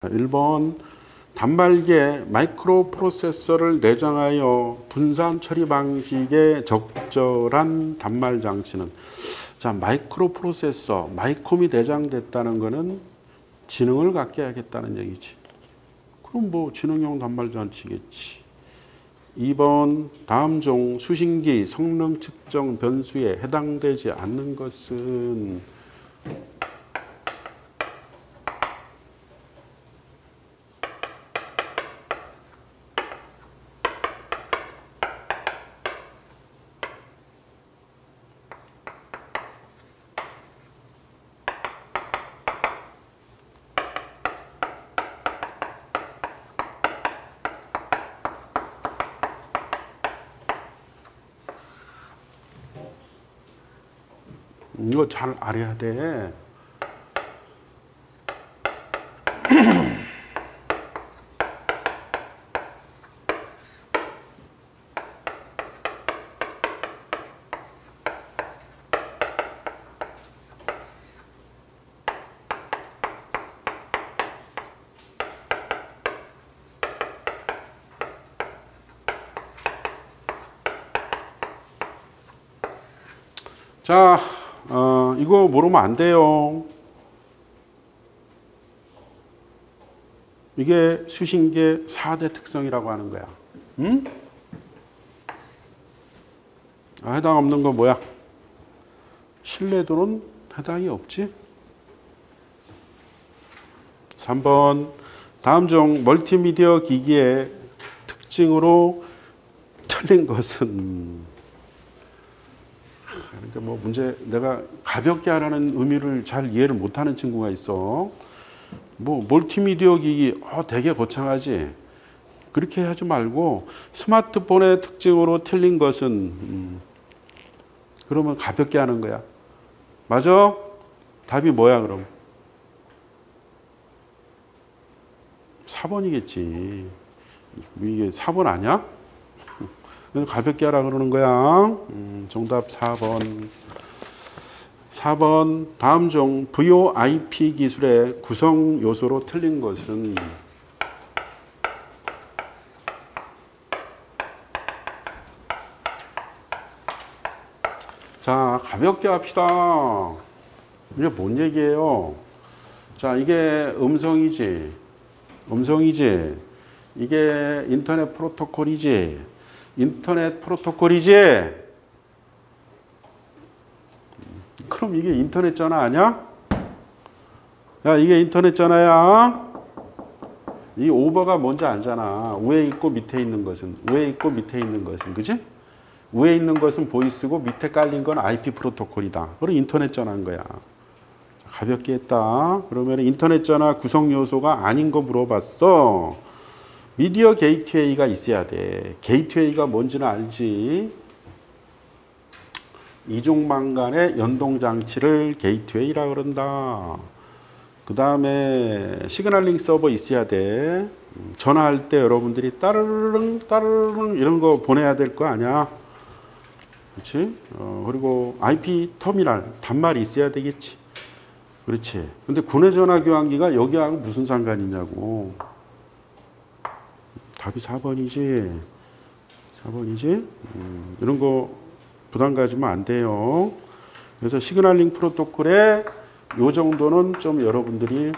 1번 단말기에 마이크로 프로세서를 내장하여 분산 처리 방식에 적절한 단말 장치는. 자, 마이크로 프로세서, 마이콤이 내장됐다는 거는 지능을 갖게 하겠다는 얘기지. 그럼 뭐 지능용 단말 장치겠지. 2번 다음 중 수신기 성능 측정 변수에 해당되지 않는 것은. 이거 잘 알아야 돼. 자, 이거 모르면 안 돼요. 이게 수신기의 4대 특성이라고 하는 거야. 응? 해당 없는 거 뭐야? 신뢰도는 해당이 없지. 3번 다음 중 멀티미디어 기기의 특징으로 틀린 것은. 그러니까 뭐 문제 내가 가볍게 하라는 의미를 잘 이해를 못하는 친구가 있어. 뭐 멀티미디어 기기 되게 거창하지. 그렇게 하지 말고 스마트폰의 특징으로 틀린 것은. 그러면 가볍게 하는 거야. 맞아? 답이 뭐야 그럼? 4번이겠지. 이게 4번 아니야? 가볍게 하라 그러는 거야. 정답 4번. 4번 다음 중 VoIP 기술의 구성 요소로 틀린 것은. 자, 가볍게 합시다. 이게 뭔 얘기예요? 자, 이게 음성이지. 음성이지. 이게 인터넷 프로토콜이지. 인터넷 프로토콜이지? 그럼 이게 인터넷 전화 아니야? 야, 이게 인터넷 전화야? 이 오버가 뭔지 알잖아. 위에 있고 밑에 있는 것은. 위에 있고 밑에 있는 것은. 그지? 위에 있는 것은 보이스고 밑에 깔린 건 IP 프로토콜이다. 그럼 인터넷 전화인 거야. 가볍게 했다. 그러면 인터넷 전화 구성 요소가 아닌 거 물어봤어. 미디어 게이트웨이가 있어야 돼. 게이트웨이가 뭔지는 알지. 이중망 간의 연동장치를 게이트웨이라 그런다. 그 다음에 시그널링 서버 있어야 돼. 전화할 때 여러분들이 따르릉 따르릉 이런 거 보내야 될 거 아니야. 그렇지? 그리고 IP 터미널 단말이 있어야 되겠지. 그렇지. 근데 국내 전화 교환기가 여기하고 무슨 상관이냐고. 답이 4번이지. 4번이지. 이런 거 부담 가지면 안 돼요. 그래서 시그널링 프로토콜에 요 정도는 좀 여러분들이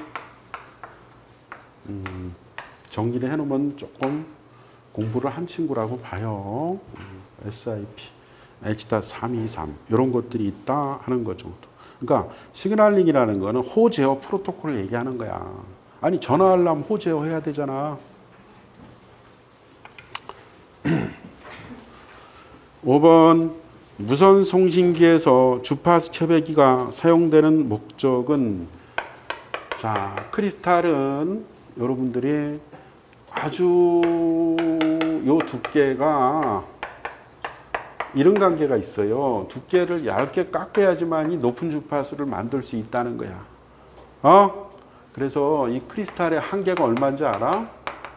정리를 해놓으면 조금 공부를 한 친구라고 봐요. SIP, H.323 이런 것들이 있다 하는 것 정도. 그러니까 시그널링이라는 거는 호제어 프로토콜을 얘기하는 거야. 아니 전화하려면 호제어 해야 되잖아. 5번 무선 송신기에서 주파수 채배기가 사용되는 목적은. 자, 크리스탈은 여러분들이 아주 요 두께가 이런 관계가 있어요. 두께를 얇게 깎아야지만이 높은 주파수를 만들 수 있다는 거야. 그래서 이 크리스탈의 한계가 얼마인지 알아?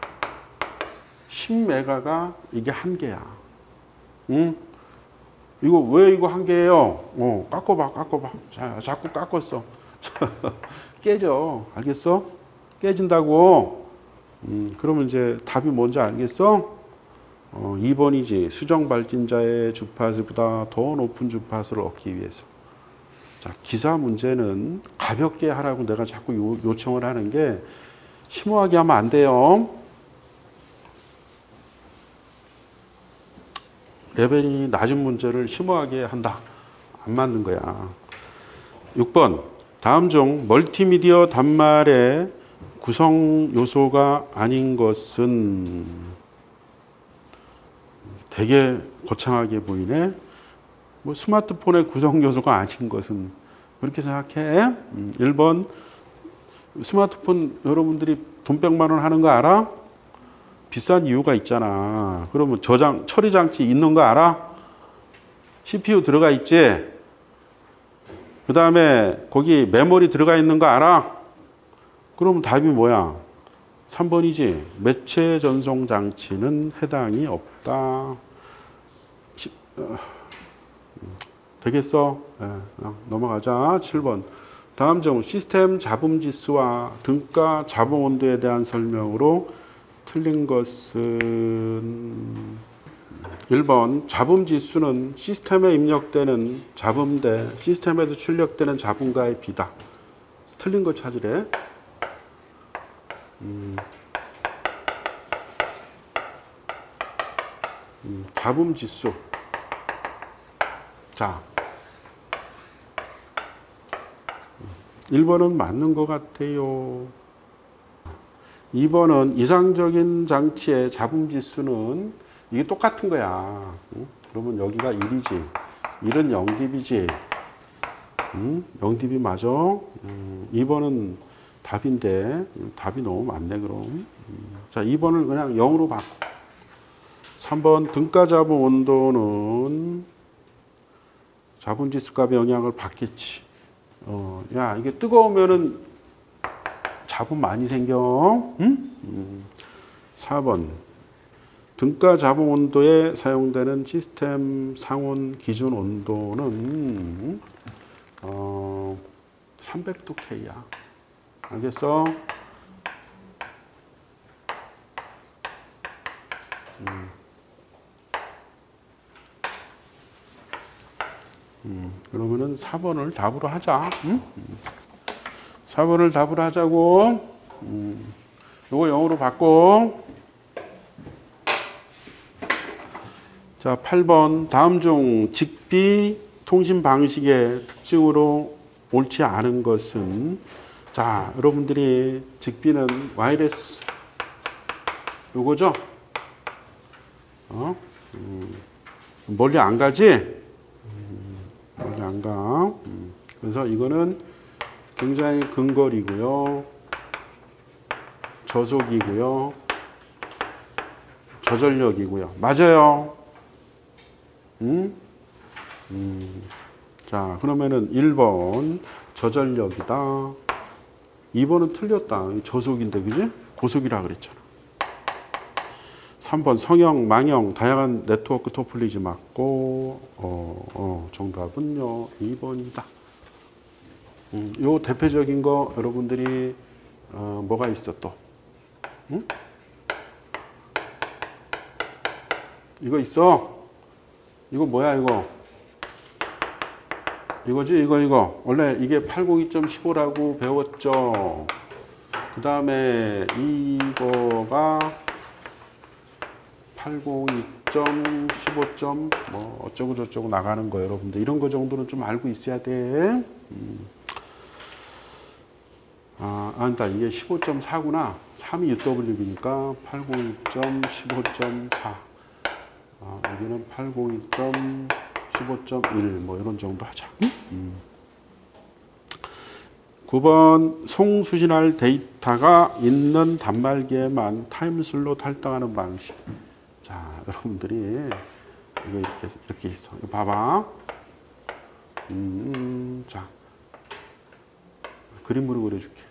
10메가가 이게 한계야. 응? 이거 왜 이거 한계예요? 깎아봐. 자, 자꾸 깎았어. 깨져. 알겠어? 깨진다고. 그러면 이제 답이 뭔지 알겠어? 2번이지. 수정 발진자의 주파수보다 더 높은 주파수를 얻기 위해서. 자, 기사 문제는 가볍게 하라고 내가 자꾸 요청을 하는 게 심오하게 하면 안 돼요. 레벨이 낮은 문제를 심오하게 한다. 안 맞는 거야. 6번. 다음 중 멀티미디어 단말의 구성 요소가 아닌 것은 되게 거창하게 보이네. 뭐 스마트폰의 구성 요소가 아닌 것은 그렇게 생각해. 1번. 스마트폰 여러분들이 돈 100만 원 하는 거 알아? 비싼 이유가 있잖아. 그러면 처리 장치 있는 거 알아? CPU 들어가 있지? 그 다음에 거기 메모리 들어가 있는 거 알아? 그러면 답이 뭐야? 3번이지. 매체 전송 장치는 해당이 없다. 되겠어? 네, 넘어가자. 7번. 다음 중 시스템 잡음 지수와 등가 잡음 온도에 대한 설명으로 틀린 것은 1번. 잡음 지수는 시스템에 입력되는 잡음 대 시스템에서 출력되는 잡음과의 비다. 틀린 거 찾으래. 잡음 지수. 자, 1번은 맞는 것 같아요. 2번은 이상적인 장치의 잡음 지수는 이게 똑같은 거야. 그러면 여기가 1이지. 1은 0dB지. 0dB 맞아. 2번은 답인데 답이 너무 많네 그럼. 자, 2번을 그냥 0으로 바꿔. 3번 등가 잡음 온도는 잡음 지수 값의 영향을 받겠지. 야, 이게 뜨거우면은 잡음 많이 생겨. 응? 4번. 등가 잡음 온도에 사용되는 시스템 상온 기준 온도는 300도 K야. 알겠어? 그러면은 4번을 답으로 하자. 응? 4번을 답으로 하자고. 요거 0으로 바꿔. 자, 8번. 다음 중 직비 통신 방식의 특징으로 옳지 않은 것은, 자, 여러분들이 직비는 와이어리스 요거죠? 멀리 안 가지? 멀리 안 가. 그래서 이거는 굉장히 근거리고요. 저속이고요. 저전력이고요. 맞아요. 자, 그러면은 1번 저전력이다. 2번은 틀렸다. 저속인데, 그지? 고속이라 그랬잖아. 3번 성형, 망형, 다양한 네트워크 토폴리지 맞고, 정답은요, 2번이다. 요 대표적인 거 여러분들이 뭐가 있어 또? 응? 이거 있어? 이거 뭐야 이거? 이거지 이거. 원래 이게 802.15라고 배웠죠. 그 다음에 이거가 802.15. 뭐 어쩌고 저쩌고 나가는 거 여러분들 이런 거 정도는 좀 알고 있어야 돼. 아니다. 이게 15.4구나. 3이 UW니까 802.15.4. 여기는 802.15.1 뭐 이런 정도 하자. 9번 송수신할 데이터가 있는 단말기에만 타임슬로 탈당하는 방식. 자, 여러분들이 이거 이렇게 있어. 이거 봐봐. 자, 그림으로 그려줄게.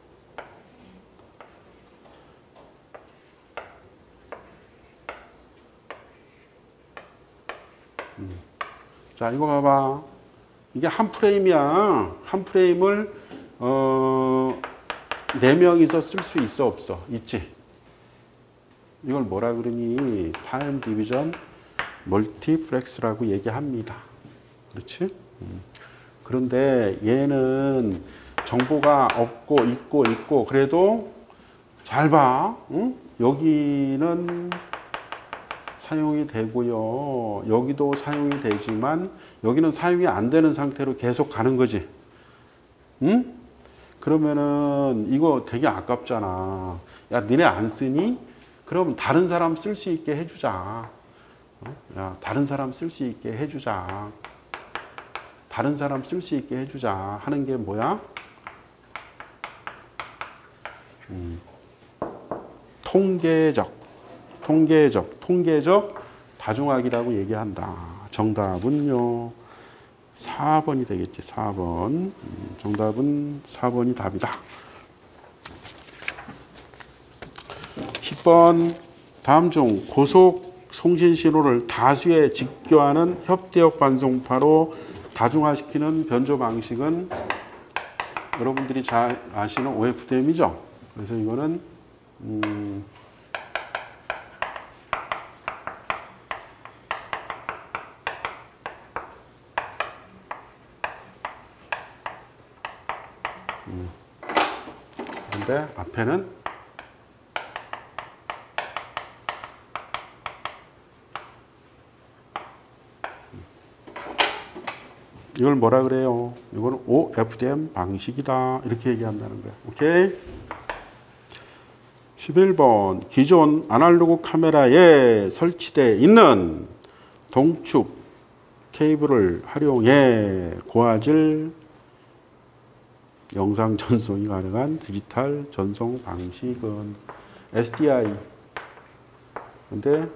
자, 이거 봐봐. 이게 한 프레임이야. 한 프레임을 4명이서 쓸 수 있어 없어? 있지. 이걸 뭐라 그러니? 타임 디비전 멀티플렉스라고 얘기합니다. 그렇지? 그런데 얘는 정보가 없고 있고 그래도 잘 봐. 응? 여기는 사용이 되고요. 여기도 사용이 되지만 여기는 사용이 안 되는 상태로 계속 가는 거지. 응? 그러면은 이거 되게 아깝잖아. 야, 니네 안 쓰니? 그럼 다른 사람 쓸 수 있게 해주자. 야, 다른 사람 쓸 수 있게 해주자. 다른 사람 쓸 수 있게 해주자 하는 게 뭐야? 통계적 다중학이라고 얘기한다. 정답은요. 4번이 되겠지. 4번. 정답은 4번이 답이다. 10번. 다음 중 고속 송신 신호를 다수에 직교하는 협대역 반송파로 다중화시키는 변조 방식은 여러분들이 잘 아시는 OFDM이죠. 그래서 이거는 그런데 앞에는 이걸 뭐라 그래요? 이거는 OFDM 방식이다. 이렇게 얘기한다는 거야. 오케이? 11번. 기존 아날로그 카메라에 설치되어 있는 동축 케이블을 활용해 고화질 영상 전송이 가능한 디지털 전송 방식은 SDI. 근데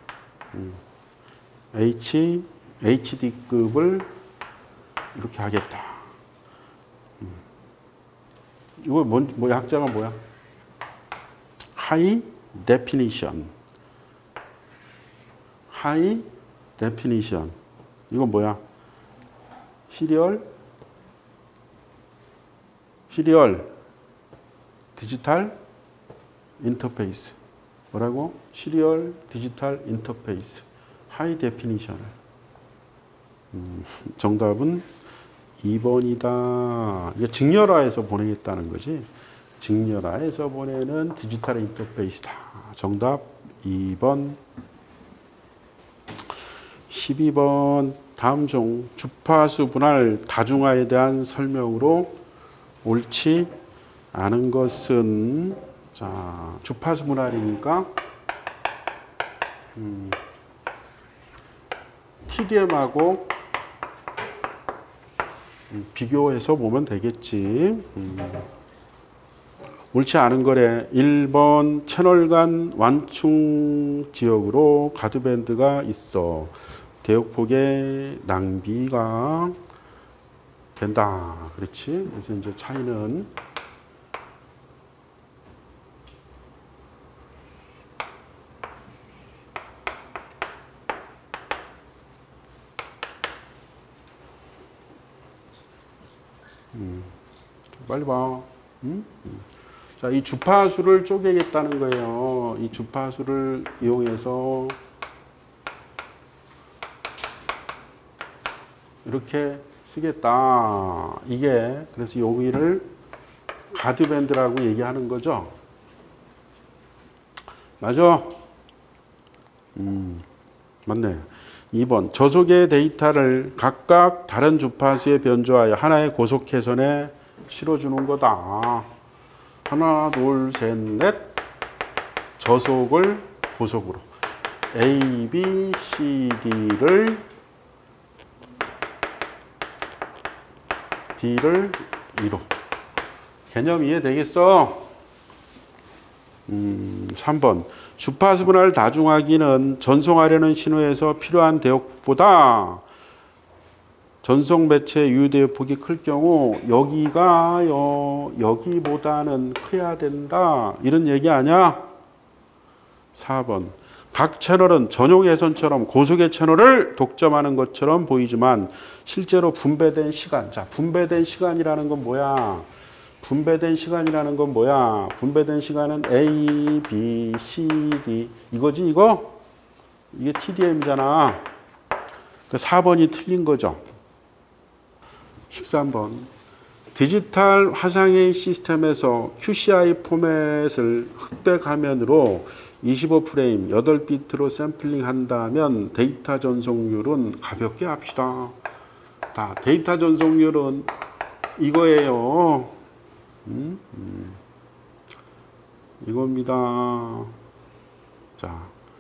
HD급을 이렇게 하겠다. 이거 뭐야? 학자가 뭐야? High Definition. High Definition. 이건 뭐야? 시리얼 디지털 인터페이스. 뭐라고? 시리얼 디지털 인터페이스. 하이 데피니션을. 정답은 2번이다. 이게 직렬화해서 보내겠다는 거지. 직렬화해서 보내는 디지털 인터페이스다. 정답 2번. 12번. 다음 중 주파수 분할 다중화에 대한 설명으로 옳지 않은 것은, 자, 주파수 분할이니까 TDM하고 비교해서 보면 되겠지. 옳지 않은 거래. 1번 채널 간 완충 지역으로 가드밴드가 있어 대역폭의 낭비가 된다. 그렇지? 그래서 이제 차이는 빨리 봐. 자, 이 주파수를 쪼개겠다는 거예요. 이 주파수를 이용해서 이렇게 쓰겠다. 이게 그래서 여기를 가드밴드라고 얘기하는 거죠. 맞아? 맞네. 2번 저속의 데이터를 각각 다른 주파수에 변조하여 하나의 고속 개선에 실어주는 거다. 하나, 둘, 셋, 넷. 저속을 고속으로. A, B, C, D를 D를 2로. 개념 이해되겠어? 3번. 주파수 분할 다중화기는 전송하려는 신호에서 필요한 대역보다 전송 매체 유대역폭이 클 경우 여기가요, 여기보다는 커야 된다. 이런 얘기 아니야? 4번. 각 채널은 전용 회선처럼 고속의 채널을 독점하는 것처럼 보이지만 실제로 분배된 시간. 자, 분배된 시간이라는 건 뭐야? 분배된 시간이라는 건 뭐야? 분배된 시간은 A, B, C, D 이거지 이거? 이게 TDM이잖아. 그 4번이 틀린 거죠. 13번. 디지털 화상회의 시스템에서 QCI 포맷을 흑백 화면으로 25프레임 8비트로 샘플링 한다면 데이터 전송률은 가볍게 합시다. 자, 데이터 전송률은 이거예요. 이겁니다. 자,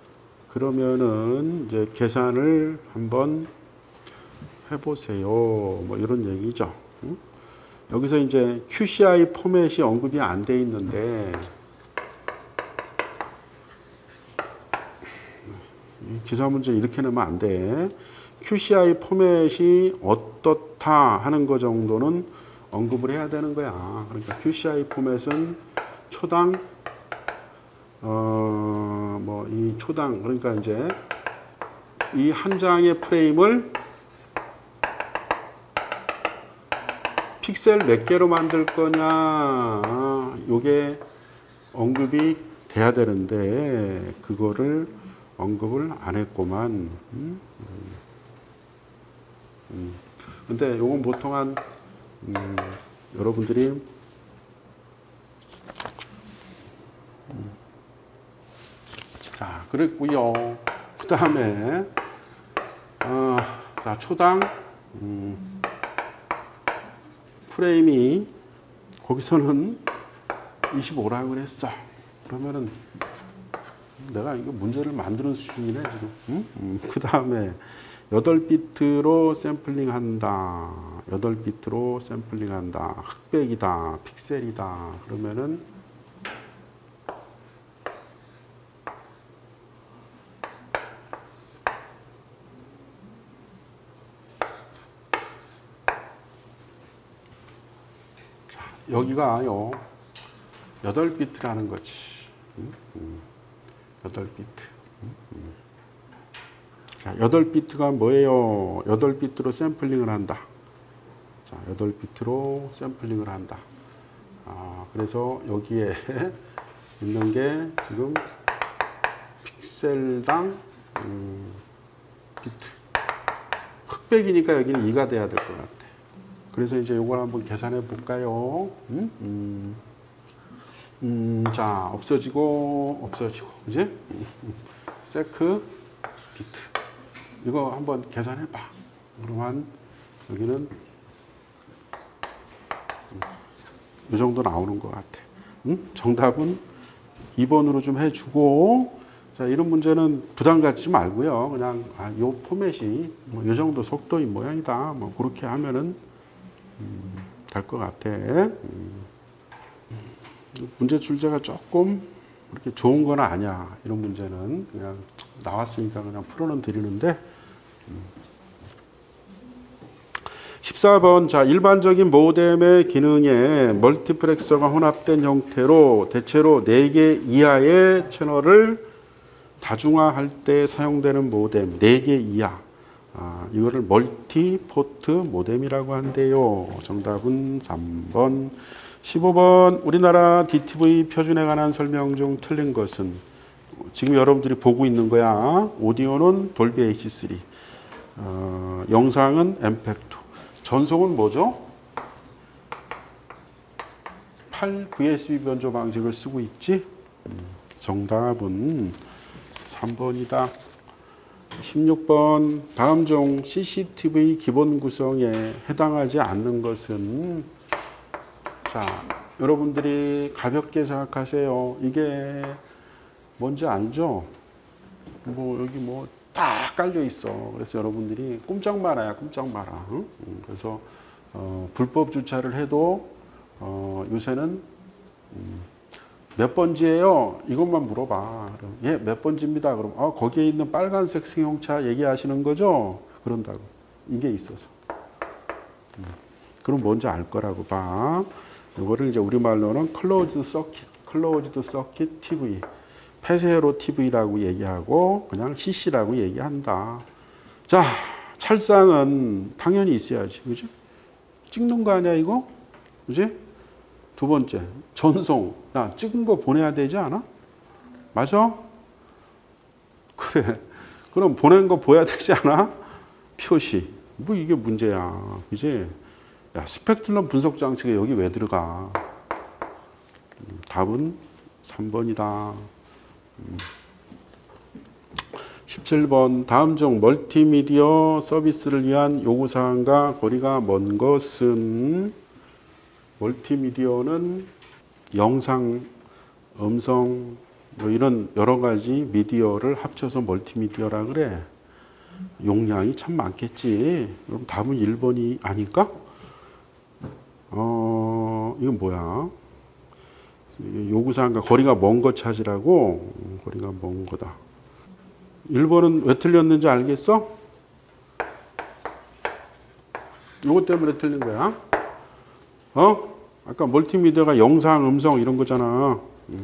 그러면은 이제 계산을 한번 해보세요. 뭐 이런 얘기죠. 여기서 이제 QCI 포맷이 언급이 안 돼 있는데 기사 문제 이렇게 내면 안 돼. QCI 포맷이 어떻다 하는 거 정도는 언급을 해야 되는 거야. 그러니까 QCI 포맷은 초당 뭐 이 초당 그러니까 이제 이 한 장의 프레임을 픽셀 몇 개로 만들 거냐 요게 언급이 돼야 되는데 그거를 언급을 안 했구만. 근데 요건 보통 한 여러분들이 자 그랬고요. 그 다음에 자 초당 프레임이 거기서는 25라고 그랬어. 그러면은 내가 이거 문제를 만드는 수준이네 지금. 그 다음에 8비트로 샘플링 한다. 8비트로 샘플링 한다. 흑백이다. 픽셀이다. 그러면은 자, 여기가요. 8비트라는 거지. 8비트. 자, 8비트가 뭐예요? 8비트로 샘플링을 한다. 자, 8비트로 샘플링을 한다. 그래서 여기에 있는 게 지금 픽셀당 비트. 흑백이니까 여기는 2가 돼야 될 것 같아. 그래서 이제 이걸 한번 계산해 볼까요? 자, 없어지고, 그지? 세크 비트. 이거 한번 계산해 봐. 그러면 여기는 이 정도 나오는 것 같아. 정답은 2번으로 좀 해주고, 자, 이런 문제는 부담 갖지 말고요. 그냥, 요 포맷이 뭐 이 정도 속도인 모양이다. 뭐, 그렇게 하면은, 될 것 같아. 문제 출제가 조금 그렇게 좋은 건 아니야. 이런 문제는 그냥 나왔으니까 그냥 풀어는 드리는데 14번 자 일반적인 모뎀의 기능에 멀티플렉서가 혼합된 형태로 대체로 4개 이하의 채널을 다중화할 때 사용되는 모뎀 4개 이하 이거를 멀티포트 모뎀이라고 한대요. 정답은 3번. 15번 우리나라 DTV 표준에 관한 설명 중 틀린 것은 지금 여러분들이 보고 있는 거야. 오디오는 돌비 H3 영상은 엠팩2 전송은 뭐죠? 8 VSB 변조 방식을 쓰고 있지. 정답은 3번이다. 16번 다음 중 CCTV 기본 구성에 해당하지 않는 것은 자 여러분들이 가볍게 생각하세요. 이게 뭔지 알죠? 뭐 여기 뭐 딱 깔려 있어. 그래서 여러분들이 꼼짝 말아야 꼼짝 말아. 응? 그래서 불법 주차를 해도 요새는 몇 번지예요? 이것만 물어봐. 그럼, 예, 몇 번지입니다. 그럼 거기에 있는 빨간색 승용차 얘기하시는 거죠? 그런다고. 이게 있어서. 그럼 뭔지 알 거라고 봐. 이거를 이제 우리말로는 클로즈드 서킷 TV. 폐쇄로 TV라고 얘기하고 그냥 CC라고 얘기한다. 자, 찰상은 당연히 있어야지. 그지? 찍는 거 아니야, 이거? 그지? 두 번째, 전송. 야, 찍은 거 보내야 되지 않아? 맞아? 그래. 그럼 보낸 거 보여야 되지 않아? 표시. 뭐 이게 문제야. 그지? 야, 스펙트럼 분석 장치가 여기 왜 들어가? 답은 3번이다. 17번 다음 중 멀티미디어 서비스를 위한 요구사항과 거리가 먼 것은 멀티미디어는 영상, 음성 뭐 이런 여러 가지 미디어를 합쳐서 멀티미디어라 그래. 용량이 참 많겠지. 그럼 답은 1번이 아닐까? 이건 뭐야? 요구사항과 거리가 먼 것 찾으라고. 거리가 먼 거다. 1번은 왜 틀렸는지 알겠어? 요것 때문에 틀린 거야. 아까 멀티미디어가 영상, 음성 이런 거잖아.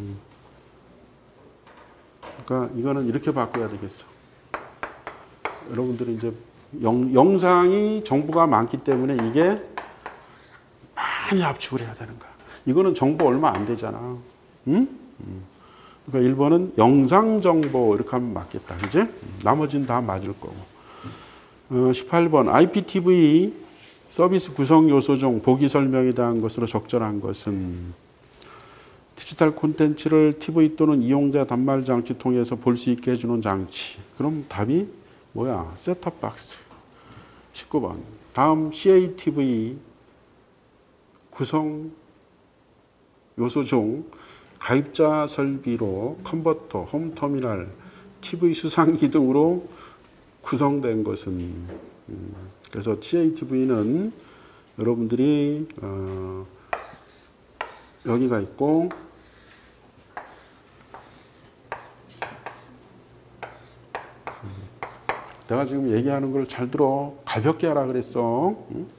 그러니까 이거는 이렇게 바꿔야 되겠어. 여러분들이 이제 영상이 정보가 많기 때문에 이게 많이 압축을 해야 되는 거야. 이거는 정보 얼마 안 되잖아. 응? 그러니까 1번은 영상 정보 이렇게 하면 맞겠다. 그지? 나머지는 다 맞을 거고. 18번 IPTV 서비스 구성 요소 중 보기 설명에 대한 것으로 적절한 것은 디지털 콘텐츠를 TV 또는 이용자 단말 장치 통해서 볼 수 있게 해주는 장치. 그럼 답이 뭐야? 셋톱 박스. 19번 다음 CATV 구성 요소 중 가입자 설비로 컨버터, 홈터미널, TV 수상기 등으로 구성된 것은 그래서 CATV는 여러분들이 여기가 있고 내가 지금 얘기하는 걸 잘 들어. 가볍게 하라 그랬어.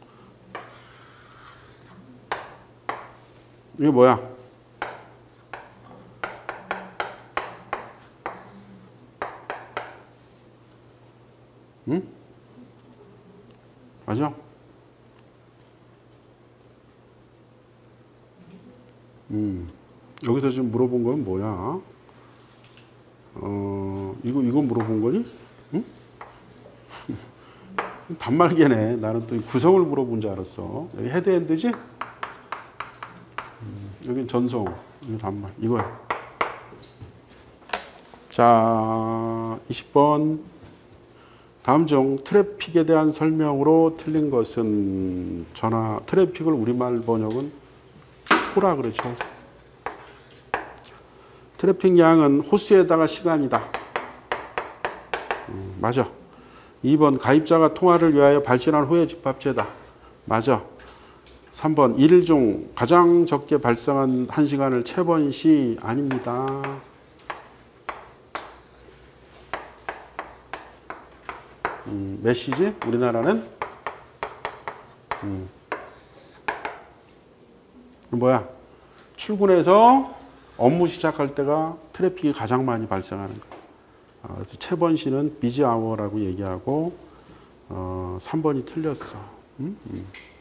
이게 뭐야? 응? 맞아? 여기서 지금 물어본 건 뭐야? 이거 물어본 거니? 응? 단말기네. 나는 또 구성을 물어본 줄 알았어. 여기 헤드엔드지? 여긴 전송, 여기 단말. 이거야. 자, 20번. 다음 중 트래픽에 대한 설명으로 틀린 것은 트래픽을 우리말 번역은 호라 그러죠. 트래픽 양은 호수에다가 시간이다. 맞아. 2번 가입자가 통화를 위하여 발신한 후에 집합제다. 맞아. 3번 일일 중 가장 적게 발생한 1시간을 채번 시 아닙니다. 몇 시지? 우리나라는? 뭐야? 출근해서 업무 시작할 때가 트래픽이 가장 많이 발생하는 거야. 그래서 채번 시는 비지 아워라고 얘기하고 3번이 틀렸어.